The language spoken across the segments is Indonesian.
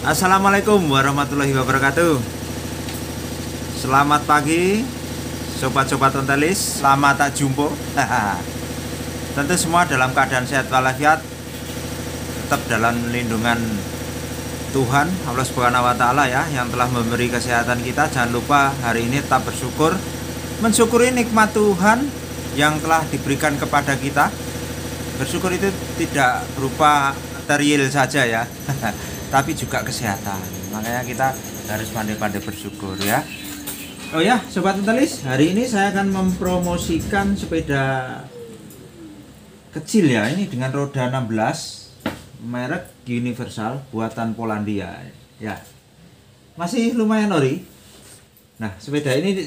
Assalamualaikum warahmatullahi wabarakatuh. Selamat pagi sobat-sobat ontelis, selamat tak jumpa. Tentu semua dalam keadaan sehat walafiat, tetap dalam lindungan Tuhan Allah Subhanahu wa taala ya, yang telah memberi kesehatan kita. Jangan lupa hari ini tetap bersyukur, mensyukuri nikmat Tuhan yang telah diberikan kepada kita. Bersyukur itu tidak berupa material saja ya, tapi juga kesehatan. Makanya kita harus pandai-pandai bersyukur ya. Oh ya, sobat ontelis, hari ini saya akan mempromosikan sepeda kecil ya, ini dengan roda 16, merek Universal, buatan Polandia ya. Masih lumayan ori. Nah, sepeda ini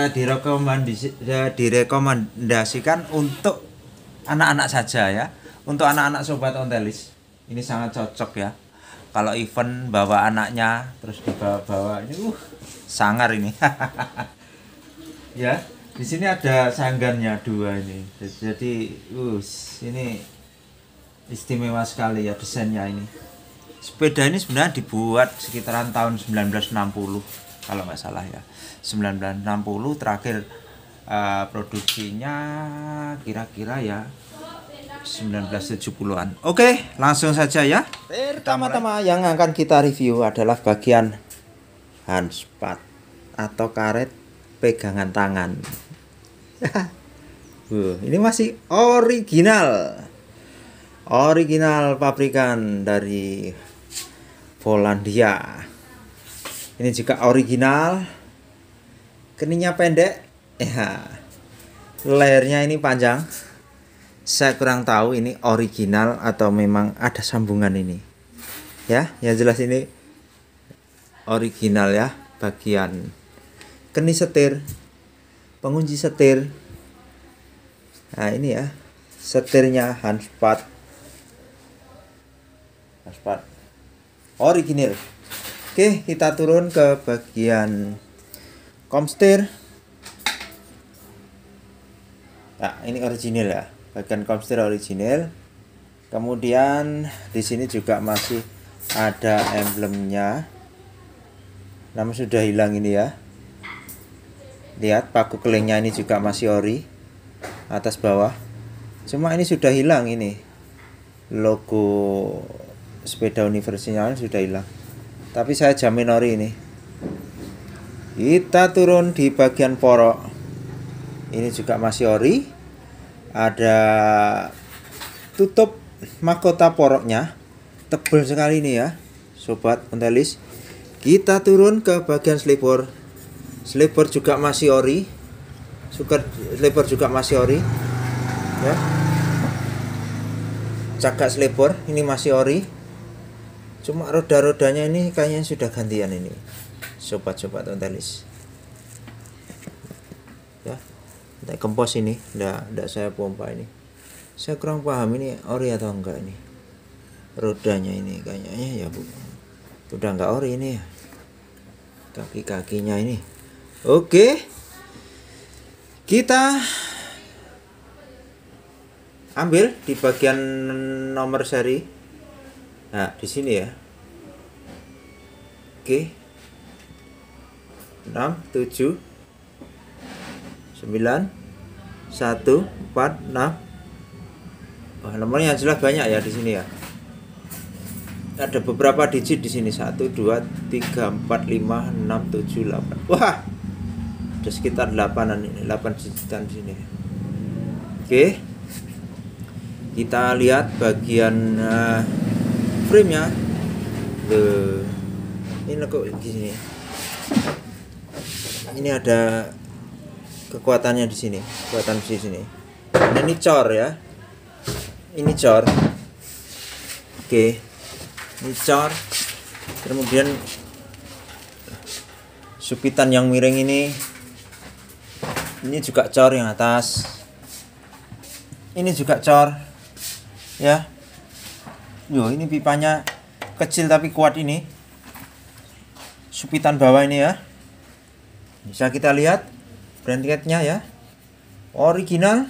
direkomendasikan untuk anak-anak saja ya. Untuk anak-anak sobat ontelis, ini sangat cocok ya. Kalau event bawa anaknya terus dibawa-bawa ini sangar ini. Ya, di sini ada sanggarnya dua ini. Jadi ini istimewa sekali ya desainnya ini. Sepeda ini sebenarnya dibuat sekitaran tahun 1960 kalau nggak salah ya. 1960 terakhir produksinya kira-kira ya 1970-an. Oke, langsung saja ya. Pertama-tama yang akan kita review adalah bagian handspad atau karet pegangan tangan. Ini masih original pabrikan dari Polandia. Ini juga original. Keningnya pendek ya. Layarnya ini panjang. Saya kurang tahu ini original atau memang ada sambungan ini. Ya, yang jelas ini original ya. Bagian keni setir, pengunci setir. Nah, ini ya. Setirnya handspad original. Oke, kita turun ke bagian komstir. Nah, ini original ya. Bagian komstir original. Kemudian di sini juga masih ada emblemnya. Namun sudah hilang ini ya. Lihat paku kelingnya ini juga masih ori. Atas bawah. Cuma ini sudah hilang ini. Logo sepeda universal sudah hilang. Tapi saya jamin ori ini. Kita turun di bagian porok. Ini juga masih ori. Ada tutup mahkota poroknya, tebal sekali ini ya sobat ontelis. Kita turun ke bagian slipper juga masih ori, slipper juga masih ori ya. Cagak slipper ini masih ori, cuma roda-rodanya ini kayaknya sudah gantian ini sobat-sobat ontelis ya. Kempos ini enggak saya pompa ini. Saya kurang paham ini ori atau enggak ini. Rodanya ini kayaknya ya Bu. Udah enggak ori ini ya. Kaki-kakinya ini. Oke. Kita ambil di bagian nomor seri. Nah, di sini ya. Oke. 6 7 9 1 4 6. Wah, nomornya jelas banyak ya di sini ya. Ada beberapa digit di sini. 1 2 3 4 5 6 7 8. Wah. Ada sekitar 8-an ini, 8 digitan di sini. Oke. Kita lihat bagian frame-nya. Ini kok di sini. Ini ada kekuatannya di sini, kekuatan di sini. Nah, ini cor ya. Ini cor. Oke. Ini cor. Kemudian supitan yang miring ini juga cor yang atas. Ini juga cor. Ya. Yo, ini pipanya kecil tapi kuat ini. Supitan bawah ini ya. Bisa kita lihat brandcase-nya ya. Original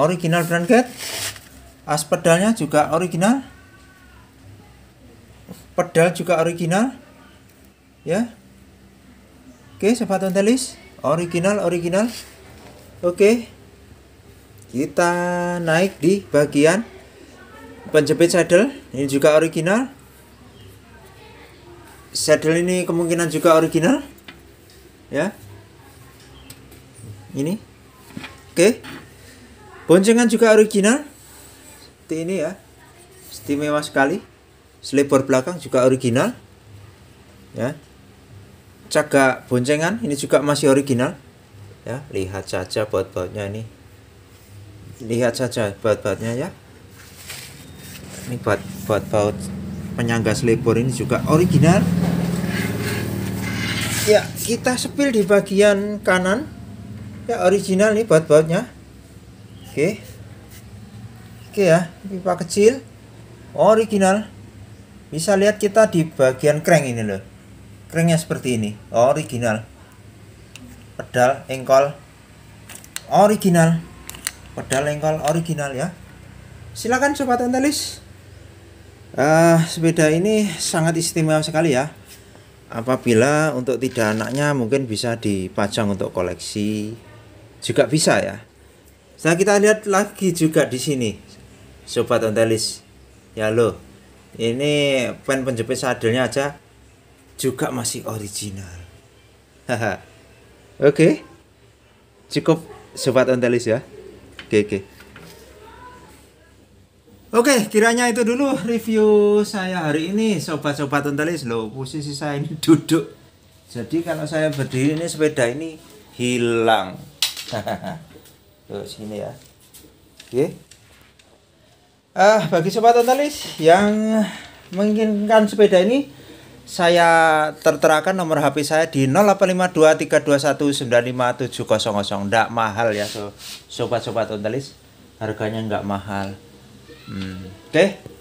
brandcase. As pedalnya juga original. Pedal juga original. Ya. Oke, sobat Ontelis, original. Oke. Kita naik di bagian penjepit saddle, ini juga original. Saddle ini kemungkinan juga original. Ya. Ini. Oke. Boncengan juga original. Seperti ini ya. Istimewa sekali. Selebor belakang juga original. Ya. Cagak boncengan ini juga masih original. Ya, lihat saja baut-bautnya ini. Lihat saja baut-bautnya ya. Ini baut penyangga selebor ini juga original. Ya, kita sepil di bagian kanan. Ya, original nih baut-bautnya. Oke. Oke ya, pipa kecil original. Bisa lihat kita di bagian crank ini loh. Cranknya seperti ini, original. Pedal engkol original. Pedal engkol original ya. Silakan sobat Ontelis. Sepeda ini sangat istimewa sekali ya. Apabila untuk tidak anaknya mungkin bisa dipajang untuk koleksi juga bisa ya. Nah, kita lihat lagi juga di sini sobat Ontelis. Ya loh. Ini pen penjepit sadelnya aja juga masih original. Haha. Oke. Cukup sobat Ontelis ya. Oke, kiranya itu dulu review saya hari ini sobat-sobat Ontelis. Loh, posisi saya ini duduk. Jadi kalau saya berdiri ini sepeda ini hilang. Tuh sini ya. Oke. Bagi sobat Ontelis yang menginginkan sepeda ini, saya terterakan nomor HP saya di 085232195700. Nggak mahal ya sobat-sobat Ontelis. Harganya nggak mahal. Oke.